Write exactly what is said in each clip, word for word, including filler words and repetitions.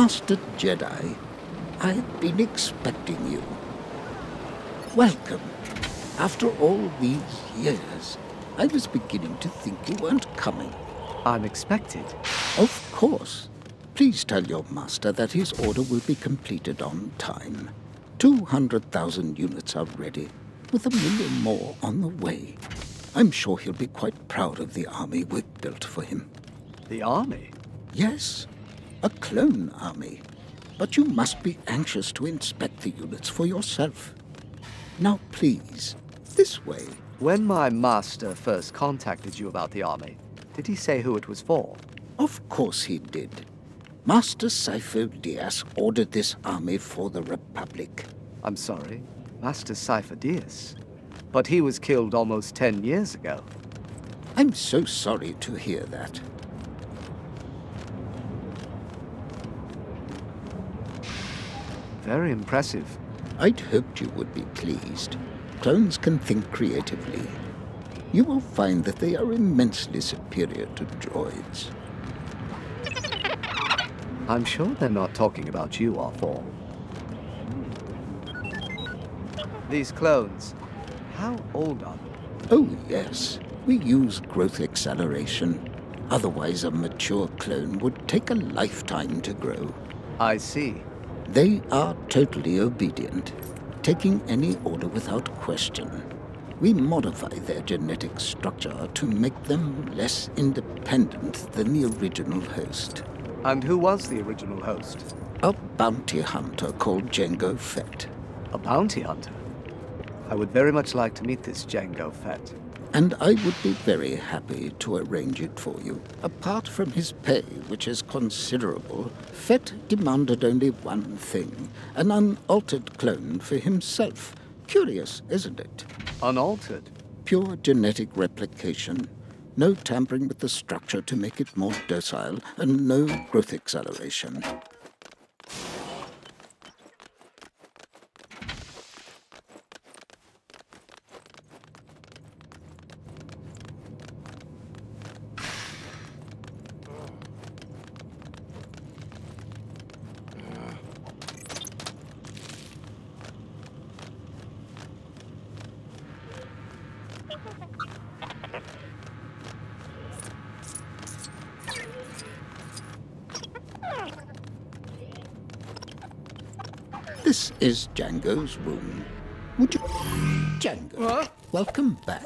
Master Jedi, I've been expecting you. Welcome. After all these years, I was beginning to think you weren't coming. I'm expected. Of course. Please tell your master that his order will be completed on time. Two hundred thousand units are ready, with a million more on the way. I'm sure he'll be quite proud of the army we've built for him. The army? Yes, a clone army. But you must be anxious to inspect the units for yourself. Now please, this way. When my master first contacted you about the army, did he say who it was for? Of course he did. Master Sifo Dyas ordered this army for the Republic. I'm sorry, Master Sifo Dyas. But he was killed almost ten years ago. I'm so sorry to hear that. Very impressive. I'd hoped you would be pleased. Clones can think creatively. You will find that they are immensely superior to droids. I'm sure they're not talking about you, R four. These clones, how old are they? Oh, yes. We use growth acceleration. Otherwise, a mature clone would take a lifetime to grow. I see. They are totally obedient, taking any order without question. We modify their genetic structure to make them less independent than the original host. And who was the original host? A bounty hunter called Jango Fett. A bounty hunter? I would very much like to meet this Jango Fett. And I would be very happy to arrange it for you. Apart from his pay, which is considerable, Fett demanded only one thing, an unaltered clone for himself. Curious, isn't it? Unaltered? Pure genetic replication. No tampering with the structure to make it more docile, and no growth acceleration. This is Jango's room. Would you... Jango, huh? Welcome back.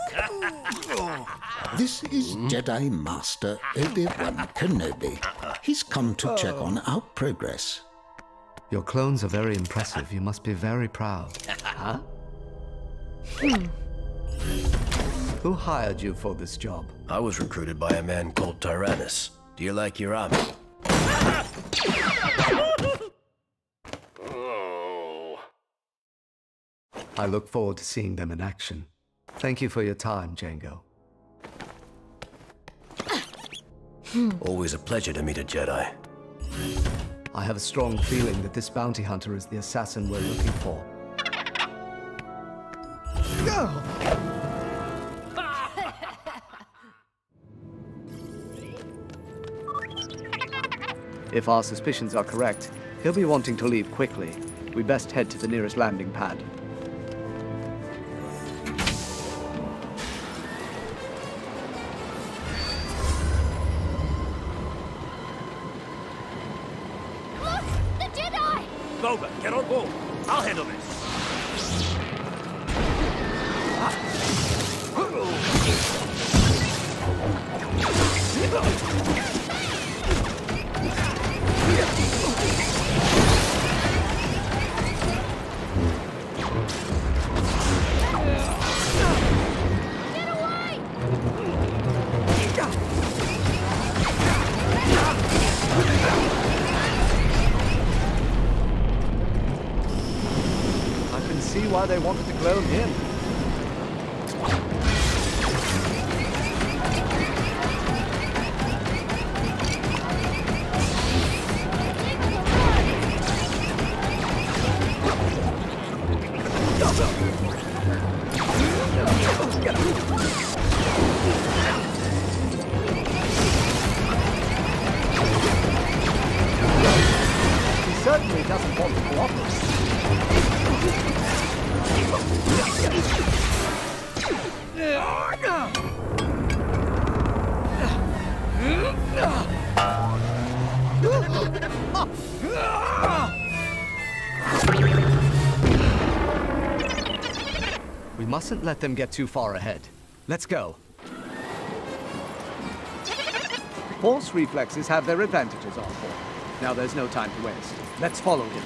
This is Jedi Master Obi-Wan Kenobi. He's come to check on our progress. Your clones are very impressive. You must be very proud. Huh? Who hired you for this job? I was recruited by a man called Tyrannus. Do you like your army? I look forward to seeing them in action. Thank you for your time, Jango. Always a pleasure to meet a Jedi. I have a strong feeling that this bounty hunter is the assassin we're looking for. If our suspicions are correct, he'll be wanting to leave quickly. We best head to the nearest landing pad. Boba, get on board. I'll handle this. See why they wanted to clone him. We mustn't let them get too far ahead. Let's go. Force reflexes have their advantages, Osborn. Now there's no time to waste. Let's follow him.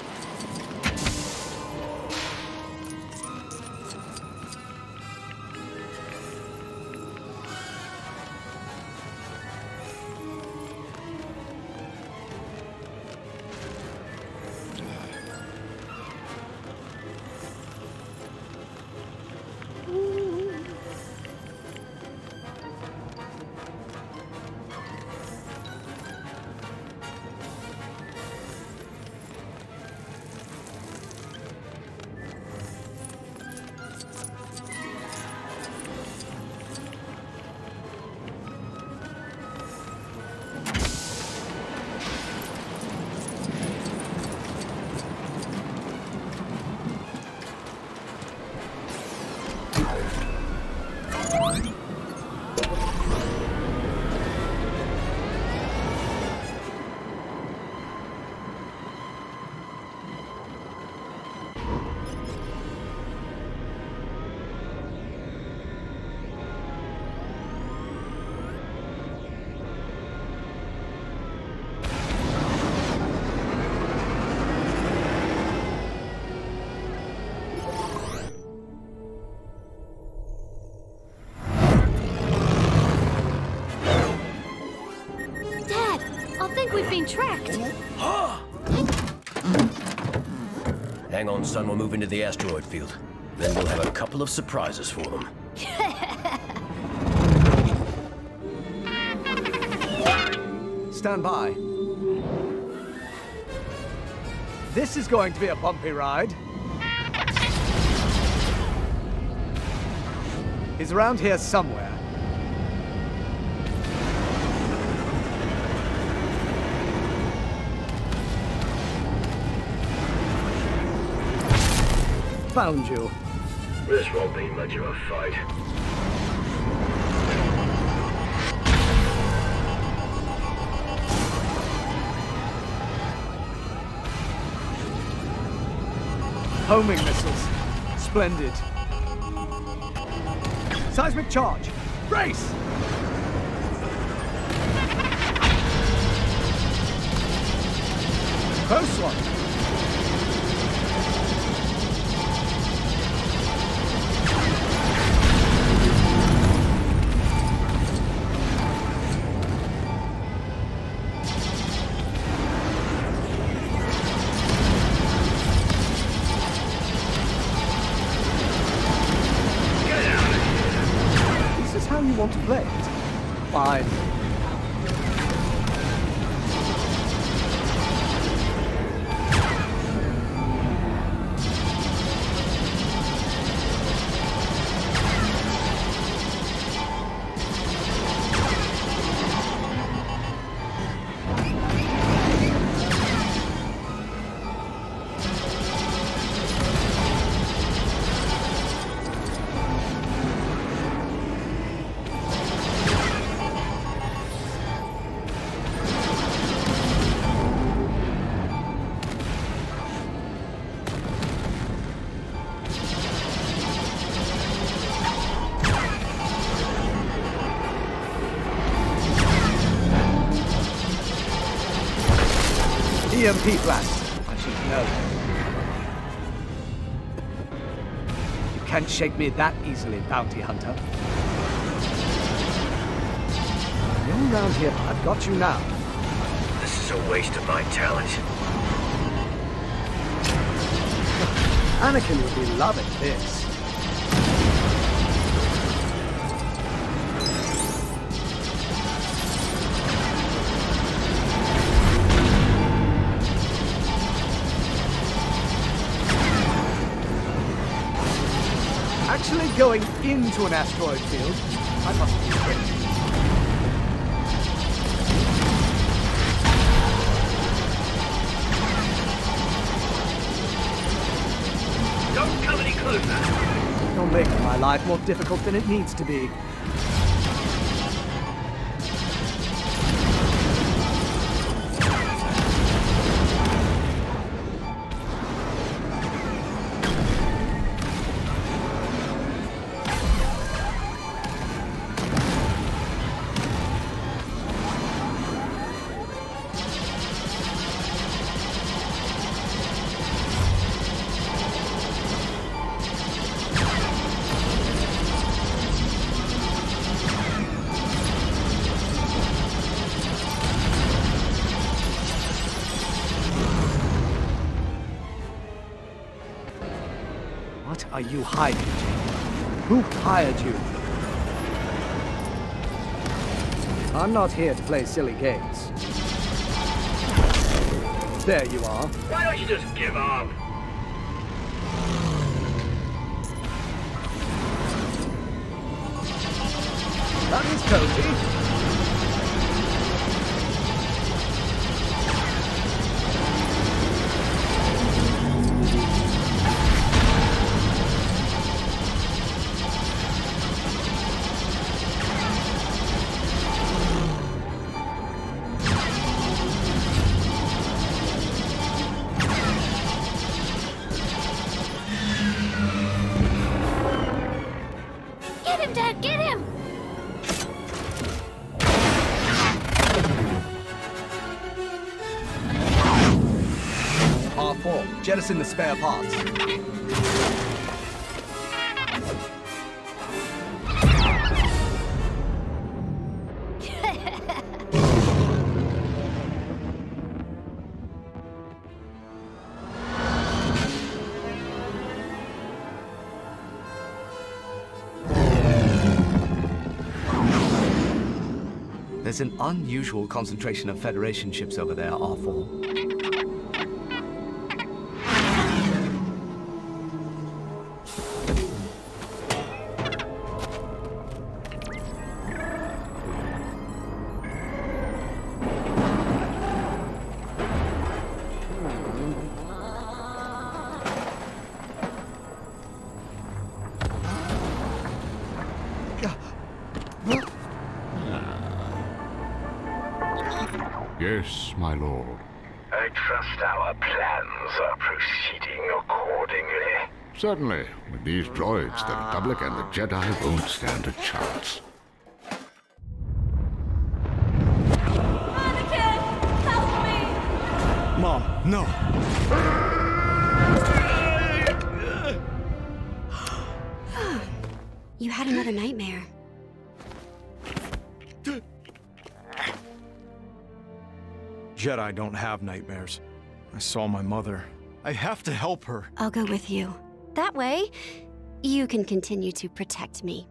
Been tracked. Hang on, son. We'll move into the asteroid field. Then we'll have a couple of surprises for them. Stand by. This is going to be a bumpy ride. He's around here somewhere. Found you. This won't be much of a fight. Homing missiles. Splendid. Seismic charge. Brace! Close one. You want to play it? Fine. E M P blast. I should know. You can't shake me that easily, bounty hunter. You're around here, I've got you now. This is a waste of my talent. Anakin would be loving this. Actually going into an asteroid field, I must be quick. You're making my life more difficult than it needs to be. What are you hiding, Jake? Who hired you? I'm not here to play silly games. There you are. Why don't you just give up? That is Koji. Get him, Dad! Get him! R four, jettison the spare parts. There's an unusual concentration of Federation ships over there, R four. Yes, my lord. I trust our plans are proceeding accordingly. Certainly. With these droids, the Republic and the Jedi won't stand a chance. Anakin! Help me! Mom, no! You had another nightmare. Jedi don't have nightmares. I saw my mother. I have to help her. I'll go with you. That way, you can continue to protect me.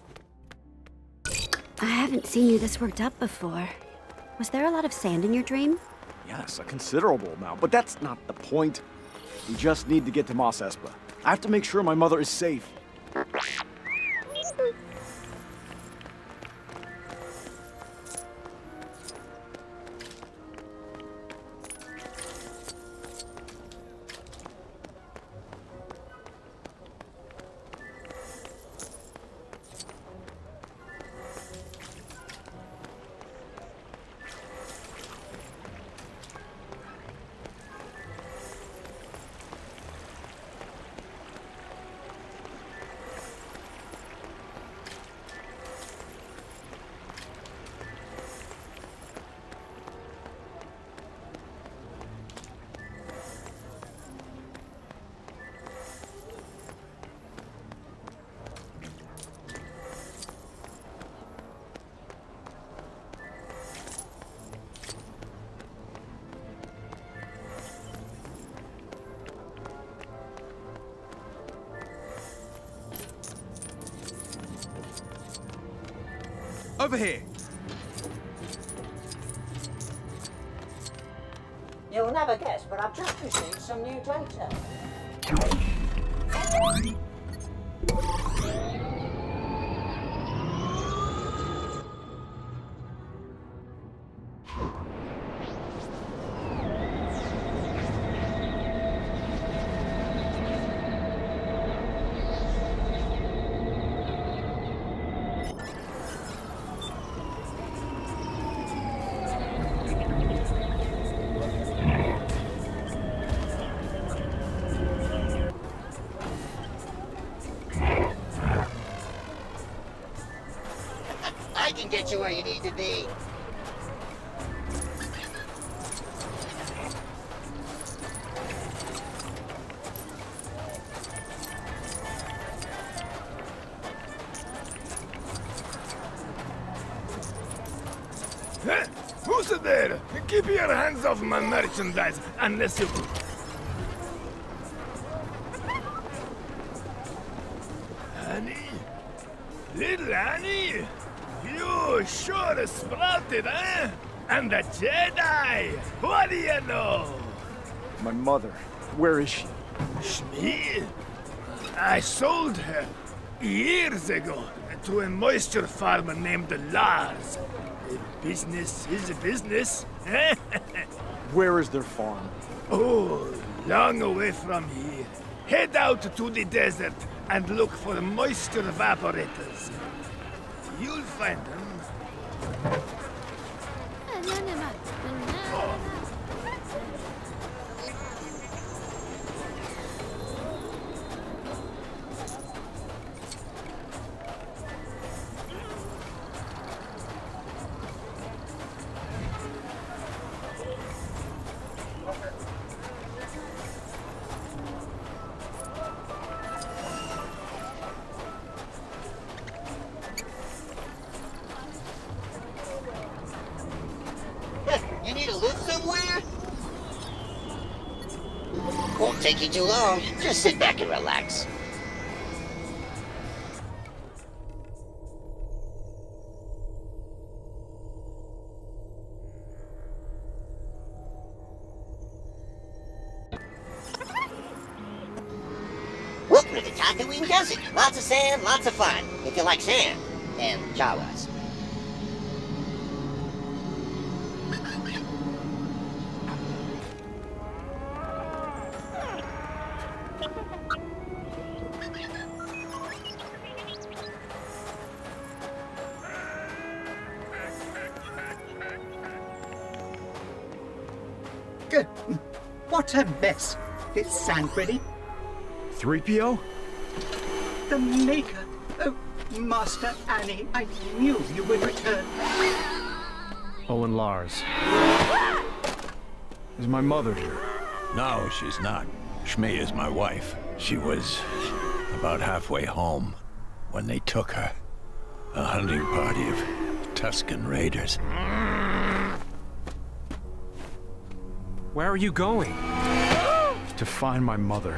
I haven't seen you this worked up before. Was there a lot of sand in your dream? Yes, a considerable amount, but that's not the point. We just need to get to Mos Espa. I have to make sure my mother is safe. Over here! You'll never guess, but I've just received some new data. get you where you need to be. Hey, who's there? Keep your hands off my merchandise, unless you... Annie? Little Annie? You sure sprouted, eh? And the Jedi! What do you know? My mother. Where is she? Shmi? I sold her years ago to a moisture farmer named Lars. Business is a business. Where is their farm? Oh, long away from here. Head out to the desert and look for moisture evaporators. You'll find them. You need to live somewhere? Won't take you too long. Just sit back and relax. Welcome to the Tatooine Desert. Lots of sand, lots of fun. If you like sand. And Jawas. What a mess. Is sand ready? three P O? The Maker. Oh, Master Annie, I knew you would return. Owen Lars. Is my mother here? No, she's not. Shmi is my wife. She was about halfway home when they took her. A hunting party of Tusken Raiders. Where are you going? To find my mother.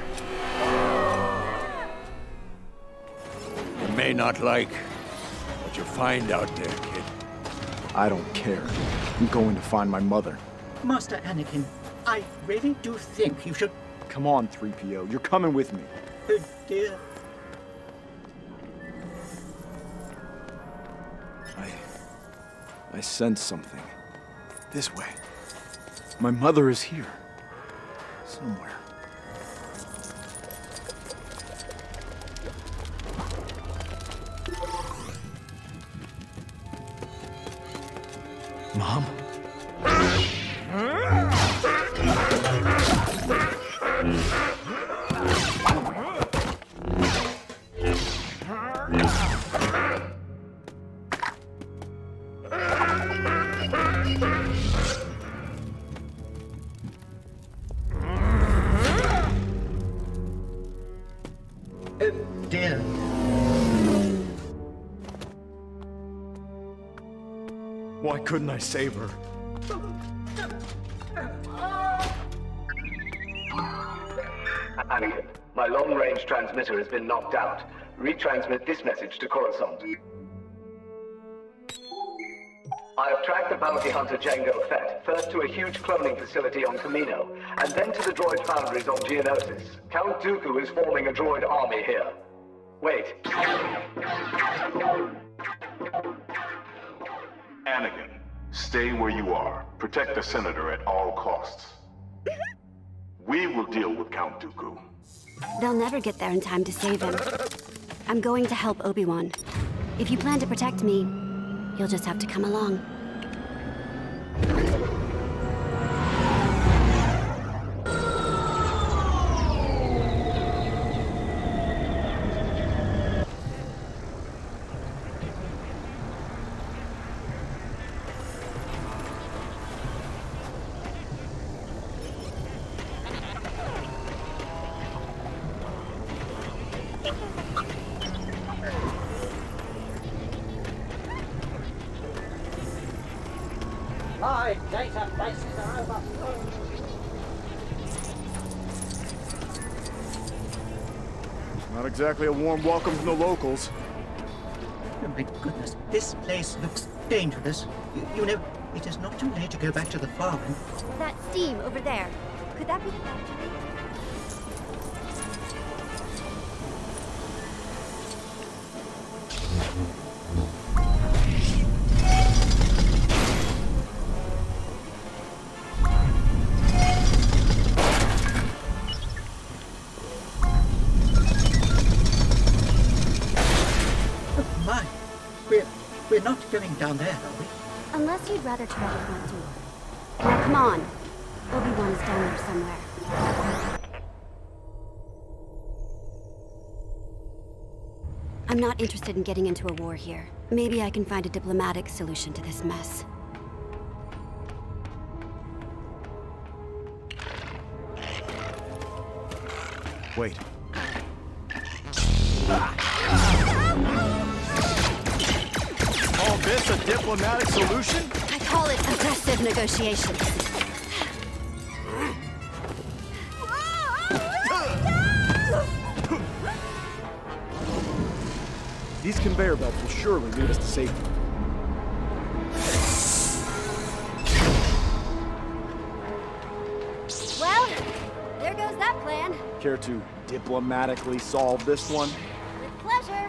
You may not like what you find out there, kid. I don't care. I'm going to find my mother. Master Anakin, I really do think you should... Come on, three P O. You're coming with me. Oh, dear. I... I sense something. This way. My mother is here. Somewhere. Mom? Dear. Why couldn't I save her? Anakin, my long-range transmitter has been knocked out. Retransmit this message to Coruscant. I have tracked the bounty hunter Jango Fett, first to a huge cloning facility on Kamino, and then to the droid foundries on Geonosis. Count Dooku is forming a droid army here. Wait. Anakin, stay where you are. Protect the Senator at all costs. We will deal with Count Dooku. They'll never get there in time to save him. I'm going to help Obi-Wan. If you plan to protect me, you'll just have to come along. My databases are overflowing. Not exactly a warm welcome from the locals. Oh my goodness, this place looks dangerous. You, you know, it is not too late to go back to the farm. That steam over there. Could that be the factory? Oh my, we're, we're not going down there, are we? Unless you'd rather try the front door. Now come on. Obi-Wan is down there somewhere. I'm not interested in getting into a war here. Maybe I can find a diplomatic solution to this mess. Wait. All this a diplomatic solution? I call it aggressive negotiations. These conveyor belts will surely lead us to safety. Well, there goes that plan. Care to diplomatically solve this one? With pleasure.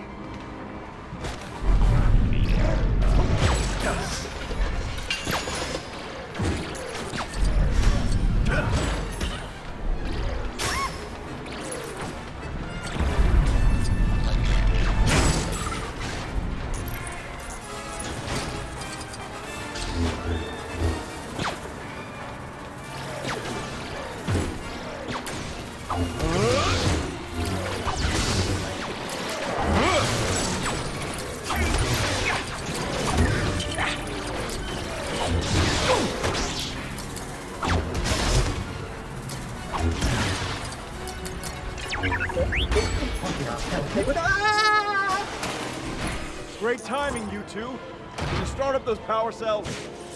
Great timing, you two. Can you start up those power cells?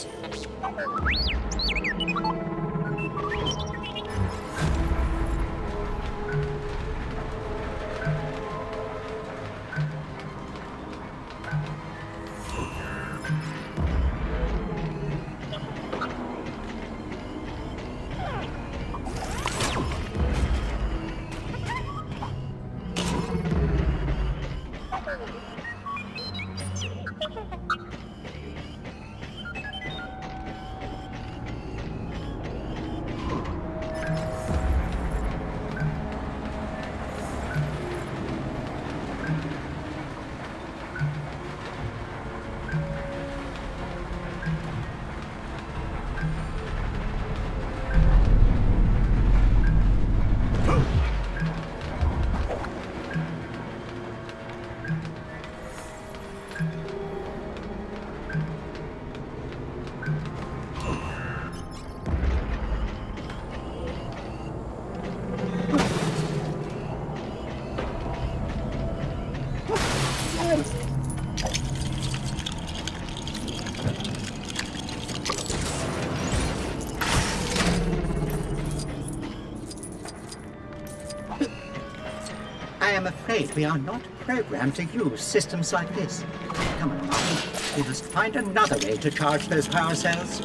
I am afraid we are not programmed to use systems like this. Come on, Martin. We must find another way to charge those power cells.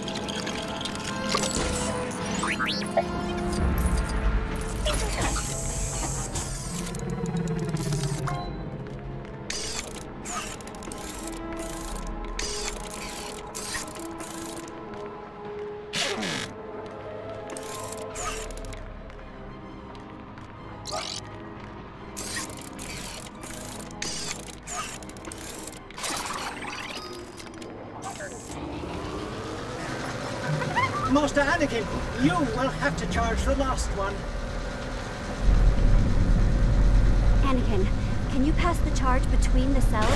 Master Anakin, you will have to charge the last one. Anakin, can you pass the charge between the cells?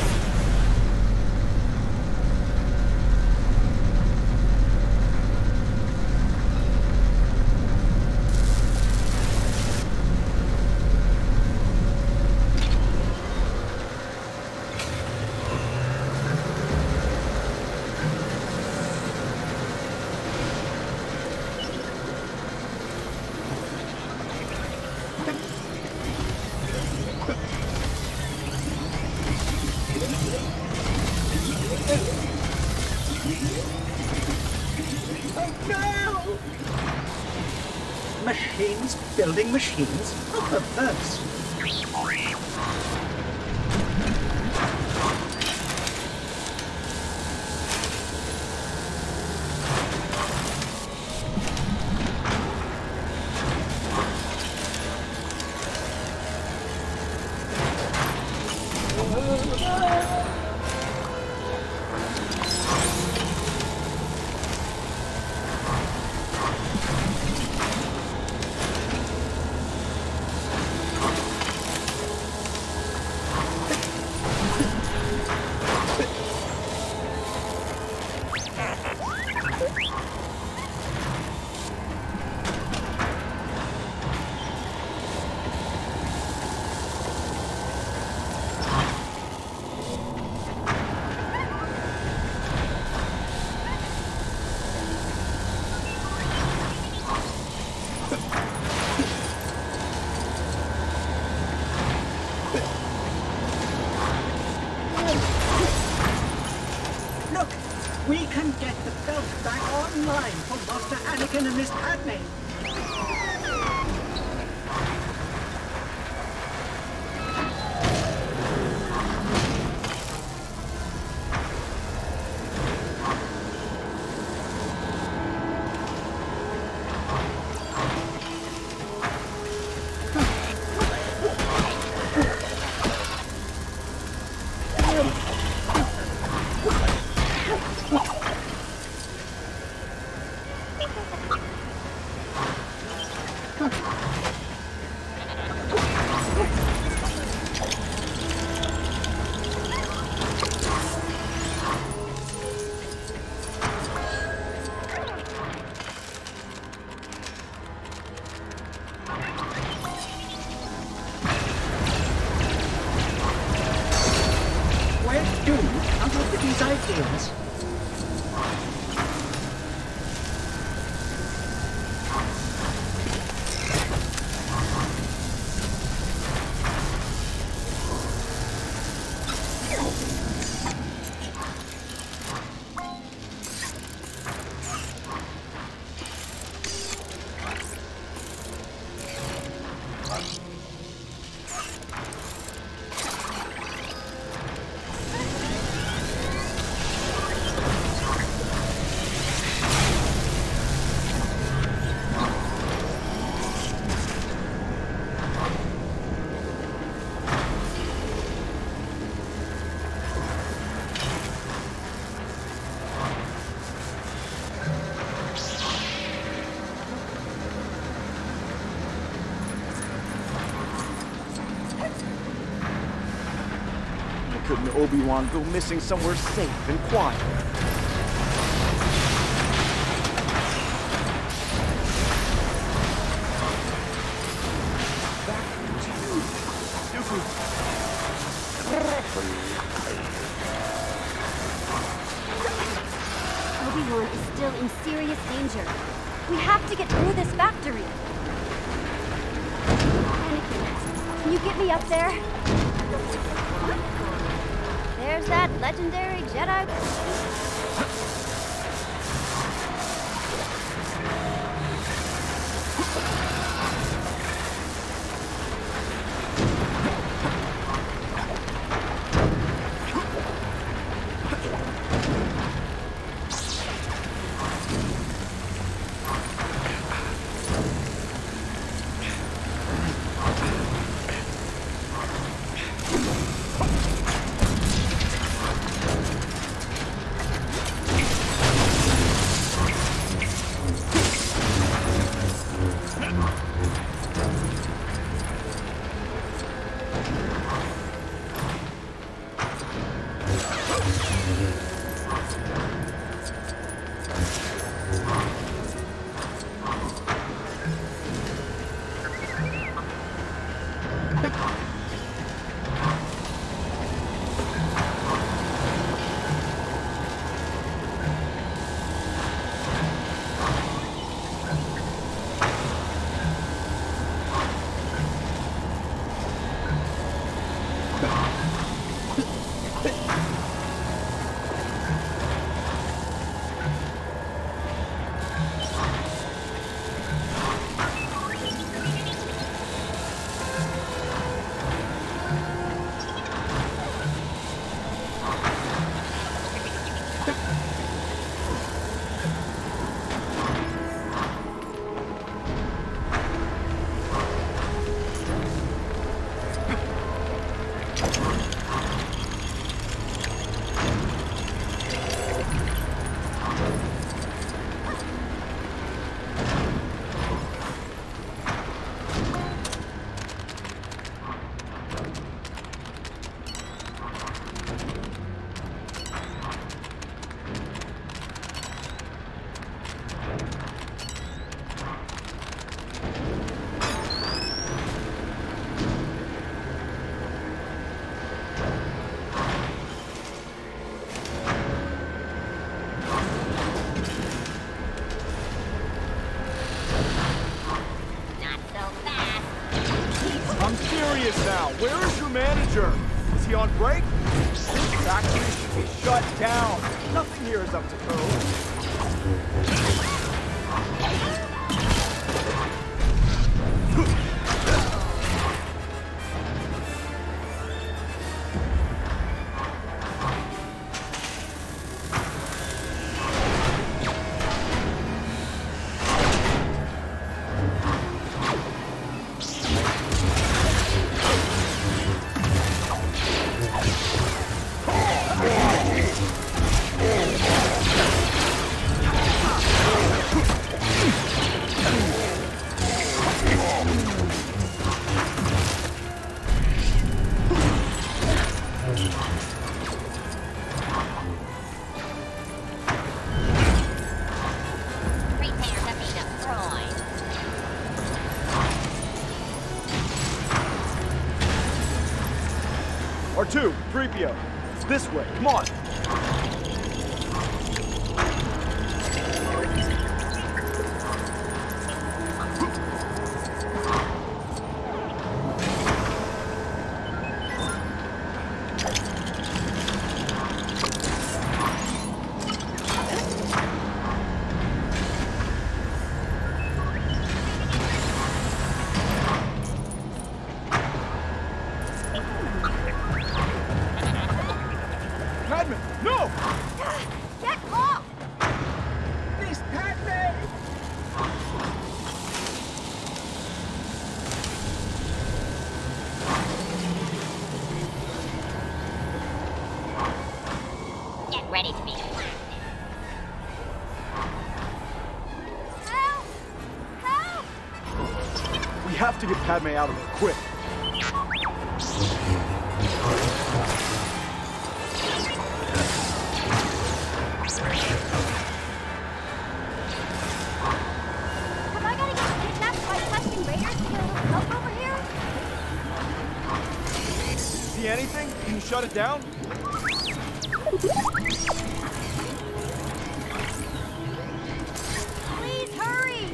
building machines? How perverse. We can get the belt back online for Master Anakin and Miss Padme. Ideas. Couldn't Obi-Wan go missing somewhere safe and quiet? Obi-Wan is still in serious danger. We have to get through this factory. Anakin, can you get me up there? There's that legendary Jedi. serious now. Where is your manager? Is he on break? This factory should be shut down. Nothing here is up to code. R two, three P O. It's this way. Come on. No! Get off! Miss Padme! Get ready to be blasted. Help! Help! We have to get Padme out of here, quick. Have I gotta get kidnapped by Tusken Raiders to get a little help over here? See anything? Can you shut it down? Please hurry!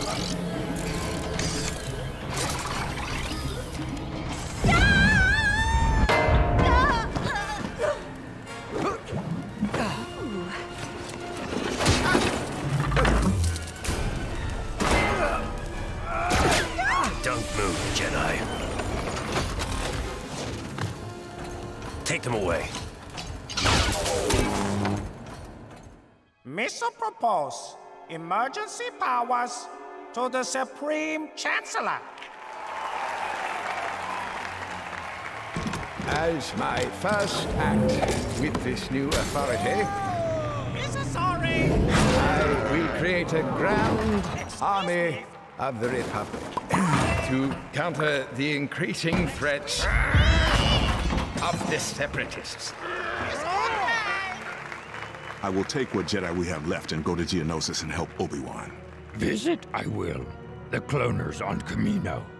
Don't move, Jedi. Take them away. Mission propose emergency powers to the Supreme Chancellor. As my first act with this new authority, Mister Sorry! I will create a grand army of the Republic to counter the increasing threats of the Separatists. I will take what Jedi we have left and go to Geonosis and help Obi-Wan. Visit I will. The cloners on Kamino.